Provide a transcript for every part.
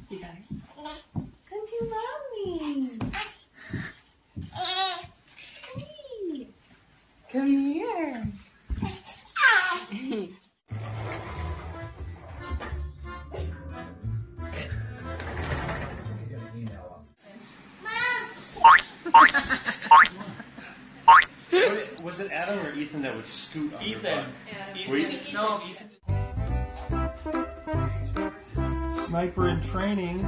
You got it. Come to mommy. Hey. Come here. Was it Adam or Ethan that would scoot on Ethan. Ethan. No, Ethan. Sniper in training.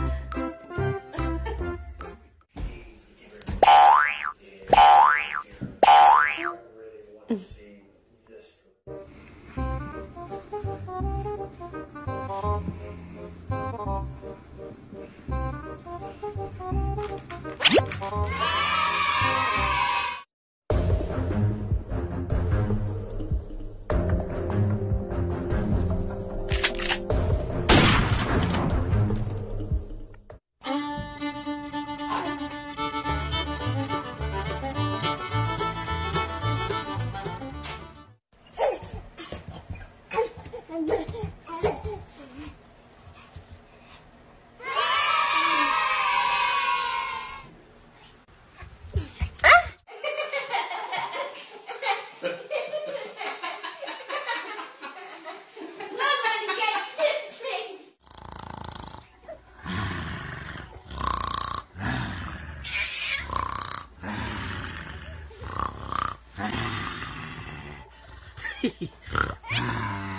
Hehehe